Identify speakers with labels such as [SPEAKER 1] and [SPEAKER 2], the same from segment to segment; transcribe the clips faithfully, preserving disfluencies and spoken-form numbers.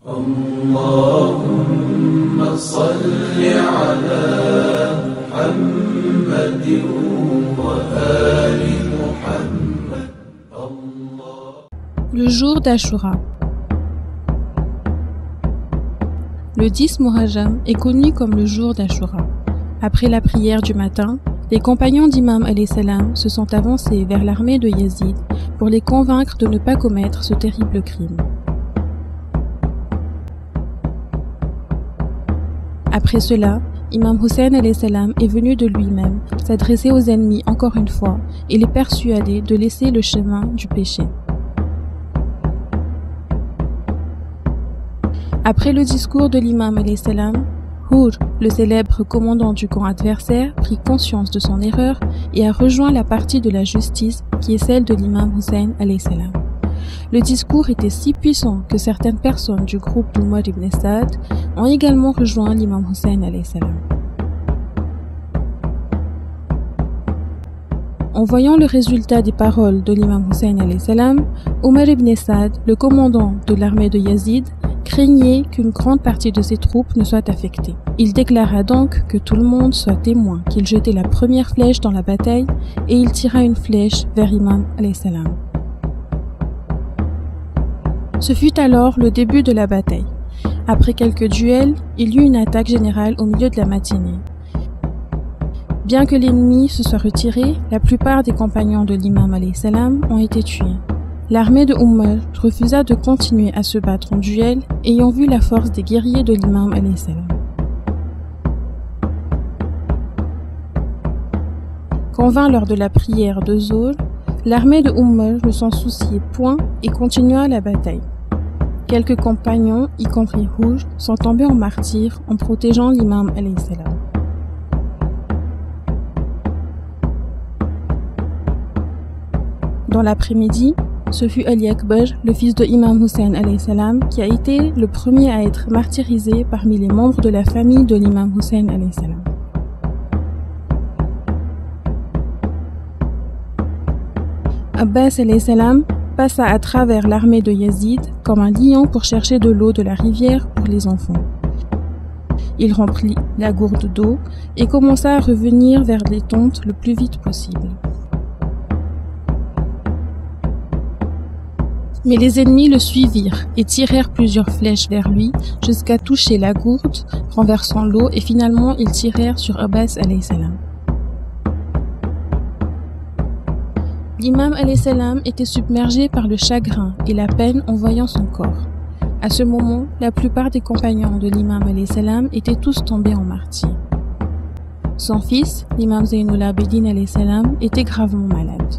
[SPEAKER 1] اللهم صل على محمد وآل محمد.
[SPEAKER 2] Le jour d'Ashura. Le dix Muharram est connu comme le jour d'Ashura. Après la prière du matin, les compagnons d'Imam alayhi salam se sont avancés vers l'armée de Yazid pour les convaincre de ne pas commettre ce terrible crime. Après cela, Imam Hussein alayhi salam est venu de lui-même s'adresser aux ennemis encore une fois et les persuader de laisser le chemin du péché. Après le discours de l'imam alayhi salam, Hur, le célèbre commandant du camp adversaire, prit conscience de son erreur et a rejoint la partie de la justice qui est celle de l'imam Hussein alayhi salam. Le discours était si puissant que certaines personnes du groupe d'Umar ibn Saad ont également rejoint l'imam Hussein alayhi salam. En voyant le résultat des paroles de l'imam Hussein alayhi salam, Umar ibn Saad, le commandant de l'armée de Yazid, craignait qu'une grande partie de ses troupes ne soit affectée. Il déclara donc que tout le monde soit témoin qu'il jetait la première flèche dans la bataille et il tira une flèche vers Imam alayhi salam. Ce fut alors le début de la bataille. Après quelques duels, il y eut une attaque générale au milieu de la matinée. Bien que l'ennemi se soit retiré, la plupart des compagnons de l'imam alayhi salam ont été tués. L'armée de Umar refusa de continuer à se battre en duel, ayant vu la force des guerriers de l'imam alayhi salam. Quand vint l'heure de la prière de Zuhr, l'armée de Umar ne s'en souciait point et continua la bataille. Quelques compagnons, y compris Hur, sont tombés en martyrs en protégeant l'imam alayhi salam. Dans l'après-midi, ce fut Ali Akbar, le fils de Imam Hussein alayhi salam, qui a été le premier à être martyrisé parmi les membres de la famille de l'imam Hussein alayhi salam. Abbas alayhi salam passa à travers l'armée de Yazid comme un lion pour chercher de l'eau de la rivière pour les enfants. Il remplit la gourde d'eau et commença à revenir vers les tentes le plus vite possible. Mais les ennemis le suivirent et tirèrent plusieurs flèches vers lui jusqu'à toucher la gourde, renversant l'eau et finalement ils tirèrent sur Abbas alayhi salam. L'imam alayhi salam était submergé par le chagrin et la peine en voyant son corps. À ce moment, la plupart des compagnons de l'imam alayhi salam étaient tous tombés en martyrs. Son fils, l'imam Zaynul Abidin alayhi salam, était gravement malade.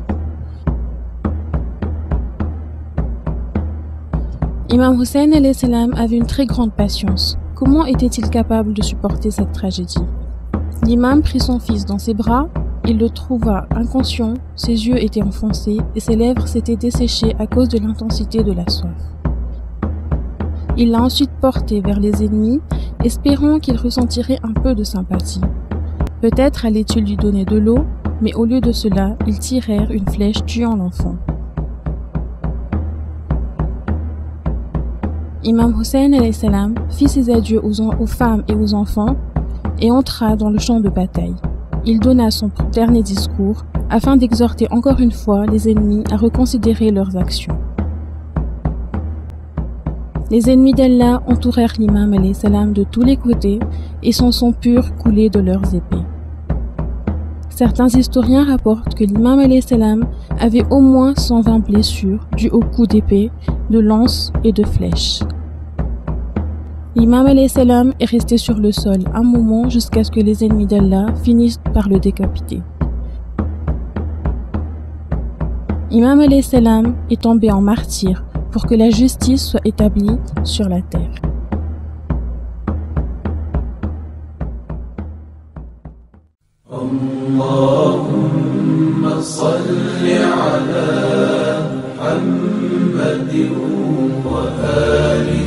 [SPEAKER 2] Imam Hussein alayhi salam avait une très grande patience. Comment était-il capable de supporter cette tragédie? L'imam prit son fils dans ses bras, il le trouva inconscient, ses yeux étaient enfoncés et ses lèvres s'étaient desséchées à cause de l'intensité de la soif. Il l'a ensuite porté vers les ennemis, espérant qu'il ressentirait un peu de sympathie. Peut-être allait-il lui donner de l'eau, mais au lieu de cela, ils tirèrent une flèche tuant l'enfant. Imam Hussein alayhi salam fit ses adieux aux, aux femmes et aux enfants et entra dans le champ de bataille. Il donna son dernier discours afin d'exhorter encore une fois les ennemis à reconsidérer leurs actions. Les ennemis d'Allah entourèrent l'imam alayhi salam de tous les côtés et son sang pur coulait de leurs épées. Certains historiens rapportent que l'imam alayhi salam avait au moins cent vingt blessures dues aux coups d'épée, de lances et de flèches. L'imam alayhi salam est resté sur le sol un moment jusqu'à ce que les ennemis d'Allah finissent par le décapiter. Imam alayhi salam est tombé en martyr pour que la justice soit établie sur la terre.
[SPEAKER 1] اللهم صل على محمد وآل